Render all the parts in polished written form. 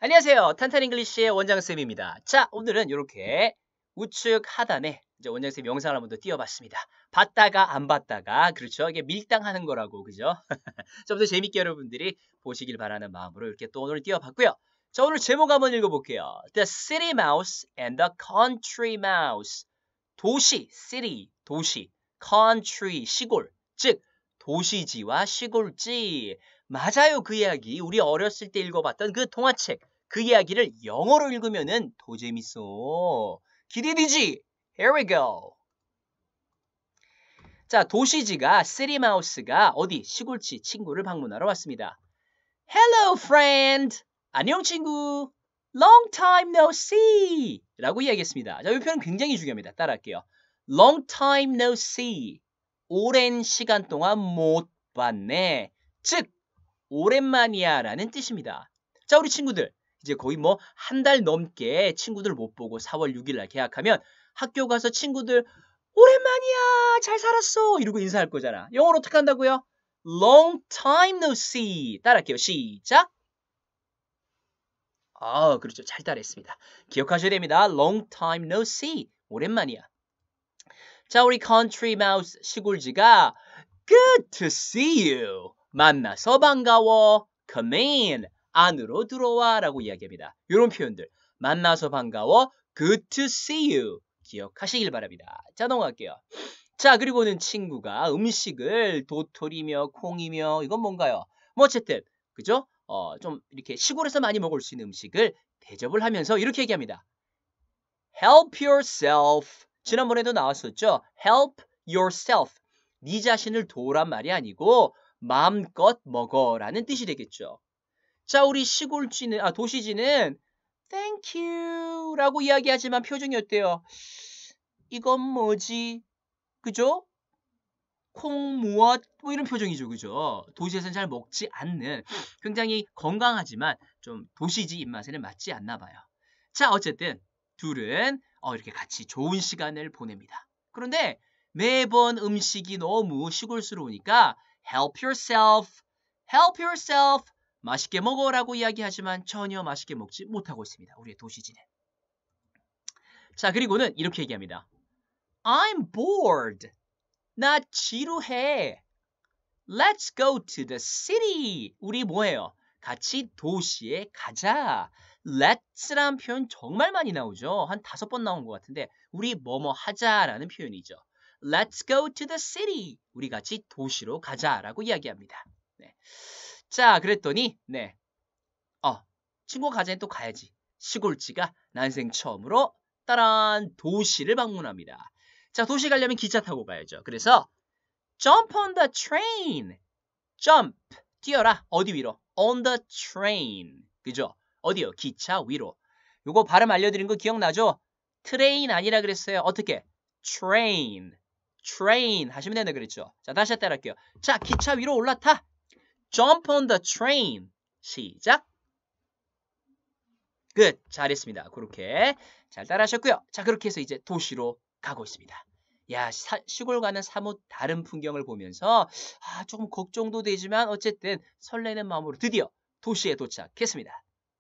안녕하세요. 탄탄잉글리시의 원장쌤입니다. 자, 오늘은 이렇게 우측 하단에 이제 원장쌤 영상을 한번 더 띄워봤습니다. 봤다가 안 봤다가, 그렇죠? 이게 밀당하는 거라고, 그죠? 좀 더 재밌게 여러분들이 보시길 바라는 마음으로 이렇게 또 오늘 띄워봤고요. 자, 오늘 제목 한번 읽어볼게요. The City Mouse and the Country Mouse. 도시, city, 도시, country, 시골, 즉 도시지와 시골지. 맞아요, 그 이야기. 우리 어렸을 때 읽어봤던 그 동화책. 그 이야기를 영어로 읽으면은 더 재밌어. 기대되지? Here we go. 자, 도시지가 City Mouse가 어디 시골지 친구를 방문하러 왔습니다. Hello, friend. 안녕, 친구. Long time no see. 라고 이야기했습니다. 자, 이 표현 굉장히 중요합니다. 따라할게요. Long time no see. 오랜 시간 동안 못 봤네. 즉, 오랜만이야 라는 뜻입니다. 자, 우리 친구들. 이제 거의 뭐 한 달 넘게 친구들 못 보고 4월 6일 날 계약하면 학교 가서 친구들 오랜만이야, 잘 살았어 이러고 인사할 거잖아. 영어로 어떻게 한다고요? Long time no see. 따라할게요. 시작. 그렇죠. 잘 따라했습니다. 기억하셔야 됩니다. Long time no see. 오랜만이야. 자, 우리 country mouse 시골지가 Good to see you. 만나서 반가워. Come in. 안으로 들어와 라고 이야기합니다. 이런 표현들. 만나서 반가워. Good to see you. 기억하시길 바랍니다. 자, 넘어갈게요. 자, 그리고는 친구가 음식을 도토리며 콩이며 이건 뭔가요? 뭐 어쨌든 그죠? 좀 이렇게 시골에서 많이 먹을 수 있는 음식을 대접을 하면서 이렇게 얘기합니다. Help yourself. 지난번에도 나왔었죠? Help yourself. 네 자신을 도우란 말이 아니고 마음껏 먹어라는 뜻이 되겠죠. 자, 우리 도시지는 Thank you 라고 이야기하지만 표정이 어때요? 이건 뭐지? 그죠? 콩, 무엇, 뭐 이런 표정이죠. 그죠? 도시에서는 잘 먹지 않는 굉장히 건강하지만 좀 도시지 입맛에는 맞지 않나 봐요. 자, 어쨌든 둘은 이렇게 같이 좋은 시간을 보냅니다. 그런데 매번 음식이 너무 시골스러우니까 help yourself, help yourself. 맛있게 먹어라고 이야기하지만 전혀 맛있게 먹지 못하고 있습니다. 우리의 도시지는. 자, 그리고는 이렇게 얘기합니다. I'm bored. 나 지루해. Let's go to the city. 우리 뭐해요? 같이 도시에 가자. Let's라는 표현 정말 많이 나오죠. 한 5번 나온 것 같은데 우리 뭐뭐 하자라는 표현이죠. Let's go to the city. 우리 같이 도시로 가자라고 이야기합니다. 네. 자, 그랬더니 친구가 가자니 또 가야지. 시골지가 난생 처음으로 따란 도시를 방문합니다. 자, 도시 가려면 기차 타고 가야죠. 그래서 jump on the train. jump, 뛰어라. 어디 위로? on the train. 그죠? 어디요? 기차 위로. 요거 발음 알려드린 거 기억나죠? 트레인 아니라 그랬어요. 어떻게? train. train 하시면 된다 그랬죠? 자, 다시 따라할게요. 자, 기차 위로 올라타. jump on the train. 시작. 끝. 잘했습니다. 그렇게 잘 따라하셨고요. 자, 그렇게 해서 이제 도시로 가고 있습니다. 야, 시골과는 사뭇 다른 풍경을 보면서 조금 걱정도 되지만 어쨌든 설레는 마음으로 드디어 도시에 도착했습니다.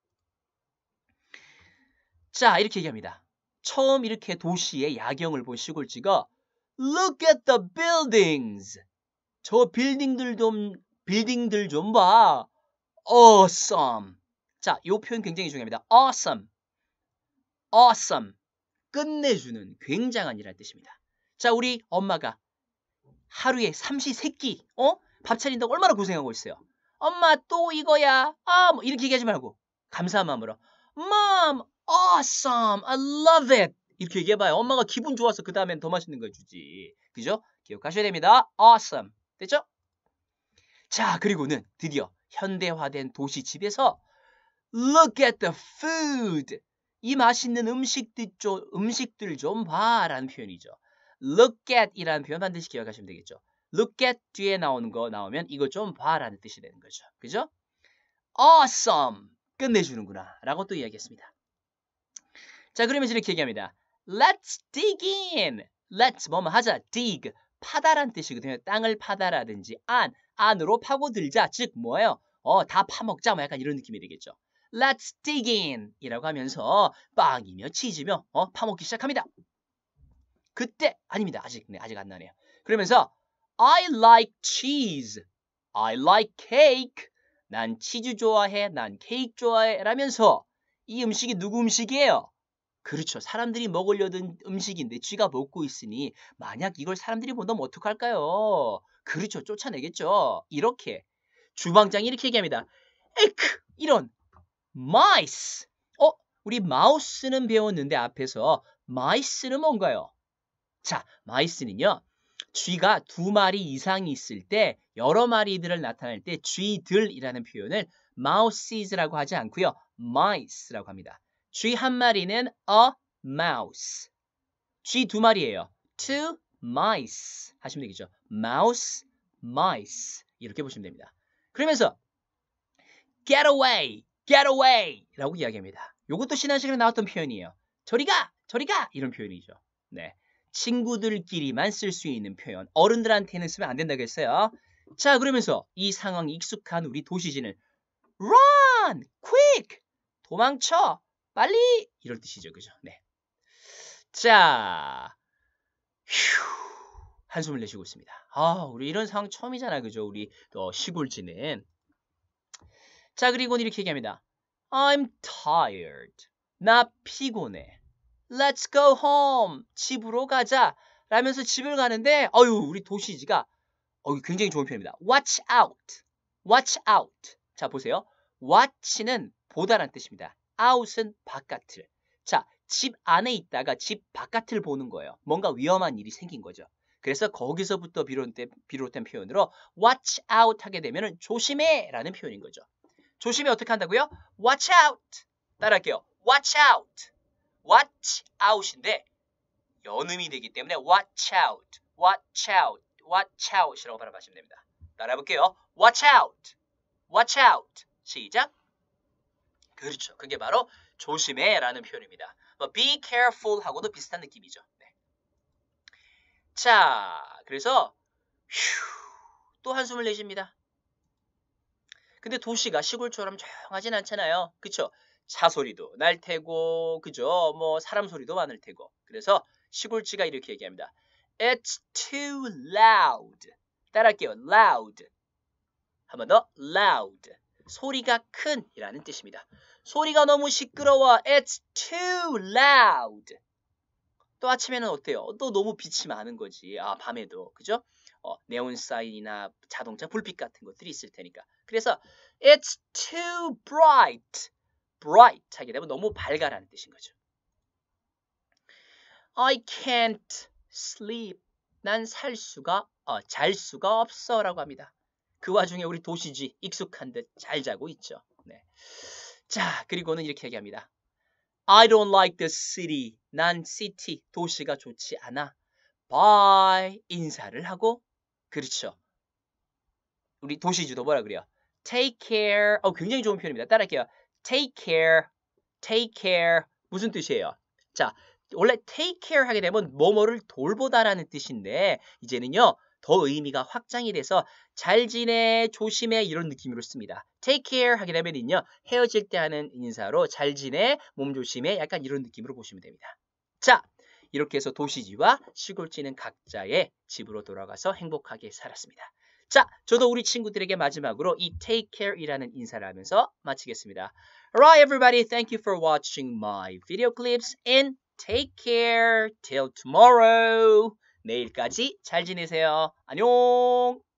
자, 이렇게 얘기합니다. 처음 이렇게 도시의 야경을 본 시골지가 Look at the buildings. 저 빌딩들 좀 봐. Awesome. 자, 이 표현 굉장히 중요합니다. Awesome. Awesome. 끝내주는, 굉장한 이라는 뜻입니다. 자, 우리 엄마가 하루에 삼시세끼 밥 차린다고 얼마나 고생하고 있어요. 엄마 또 이거야. 뭐 이렇게 얘기하지 말고 감사한 마음으로 Mom, awesome. I love it. 이렇게 얘기해봐요. 엄마가 기분 좋아서 그 다음엔 더 맛있는 걸 주지. 그죠? 기억하셔야 됩니다. Awesome. 됐죠? 자, 그리고는 드디어 현대화된 도시집에서 Look at the food. 이 맛있는 음식들 좀 봐 라는 표현이죠. Look at 이라는 표현 반드시 기억하시면 되겠죠. Look at 뒤에 나오는 거 나오면 이거 좀 봐 라는 뜻이 되는 거죠. 그죠? Awesome. 끝내주는구나 라고 또 이야기했습니다. 자, 그러면서 이렇게 얘기합니다. Let's dig in. Let's 뭐뭐 하자. dig. 파다란 뜻이거든요. 땅을 파다라든지 안으로 파고들자. 즉 뭐예요? 다 파먹자. 뭐 약간 이런 느낌이 되겠죠. Let's dig in 이라고 하면서 빵이며 치즈며 파먹기 시작합니다. 그때 아닙니다. 아직 안 나네요. 그러면서 I like cheese. I like cake. 난 치즈 좋아해. 난 케이크 좋아해. 라면서 이 음식이 누구 음식이에요? 그렇죠. 사람들이 먹으려던 음식인데 쥐가 먹고 있으니 만약 이걸 사람들이 본다면 어떡할까요? 그렇죠. 쫓아내겠죠. 이렇게 주방장이 이렇게 얘기합니다. 에크! 이런 mice. 우리 마우스는 배웠는데 앞에서 mice는 뭔가요? 자, mice는요. 쥐가 2마리 이상이 있을 때 여러 마리들을 나타낼 때 쥐들이라는 표현을 mouses라고 하지 않고요. mice라고 합니다. 쥐 한 마리는 a mouse. 쥐 2마리예요. two mice 하시면 되겠죠. mouse, mice 이렇게 보시면 됩니다. 그러면서 get away, get away 라고 이야기합니다. 이것도 지난 시간에 나왔던 표현이에요. 저리 가, 저리 가 이런 표현이죠. 네, 친구들끼리만 쓸 수 있는 표현. 어른들한테는 쓰면 안 된다고 했어요. 자, 그러면서 이 상황이 익숙한 우리 도시지는 run, quick, 도망쳐, 빨리 이럴 뜻이죠. 그죠? 네. 자, 휴, 한숨을 내쉬고 있습니다. 우리 이런 상황 처음이잖아. 그죠? 우리 시골지는. 자, 그리고 이렇게 얘기합니다. I'm tired. 나 피곤해. Let's go home. 집으로 가자. 라면서 집을 가는데 우리 도시지가 굉장히 좋은 표현입니다. Watch out. Watch out. 자, 보세요. watch는 보다라는 뜻입니다. out은 바깥을. 자, 집 안에 있다가 집 바깥을 보는 거예요. 뭔가 위험한 일이 생긴 거죠. 그래서 거기서부터 비롯된 표현으로 watch out 하게 되면 조심해 라는 표현인 거죠. 조심해 어떻게 한다고요? watch out. 따라할게요. watch out. watch out인데 연음이 되기 때문에 watch out, watch out, watch out이라고 발음하시면 됩니다. 따라해볼게요. watch out, watch out. 시작. 그렇죠. 그게 바로 조심해 라는 표현입니다. be careful 하고도 비슷한 느낌이죠. 네. 자, 그래서 또 한숨을 내쉽니다. 근데 도시가 시골처럼 조용하진 않잖아요. 그쵸? 차 소리도 날 테고, 그죠? 사람 소리도 많을 테고. 그래서 시골지가 이렇게 얘기합니다. It's too loud. 따라할게요. loud. 한 번 더. loud. 소리가 큰 이라는 뜻입니다. 소리가 너무 시끄러워. It's too loud. 또 아침에는 어때요? 또 너무 빛이 많은 거지. 밤에도. 그죠? 네온 사인이나 자동차 불빛 같은 것들이 있을 테니까. 그래서 It's too bright. bright 하게 되면 너무 밝아라는 뜻인 거죠. I can't sleep. 난 잘 수가 없어 라고 합니다. 그 와중에 우리 도시지 익숙한 듯 잘 자고 있죠. 네. 자, 그리고는 이렇게 얘기합니다. I don't like the city. 난 city, 도시가 좋지 않아. Bye. 인사를 하고. 그렇죠. 우리 도시지도 뭐라 그래요? Take care. 굉장히 좋은 표현입니다. 따라할게요. Take care. Take care. 무슨 뜻이에요? 자, 원래 take care 하게 되면 뭐뭐를 돌보다라는 뜻인데 이제는요. 더 의미가 확장이 돼서 잘 지내, 조심해 이런 느낌으로 씁니다. Take care 하게 되면요. 헤어질 때 하는 인사로 잘 지내, 몸 조심해 약간 이런 느낌으로 보시면 됩니다. 자, 이렇게 해서 도시지와 시골지는 각자의 집으로 돌아가서 행복하게 살았습니다. 자, 저도 우리 친구들에게 마지막으로 이 take care 이라는 인사를 하면서 마치겠습니다. Alright, everybody. Thank you for watching my video clips and take care till tomorrow. 내일까지 잘 지내세요. 안녕.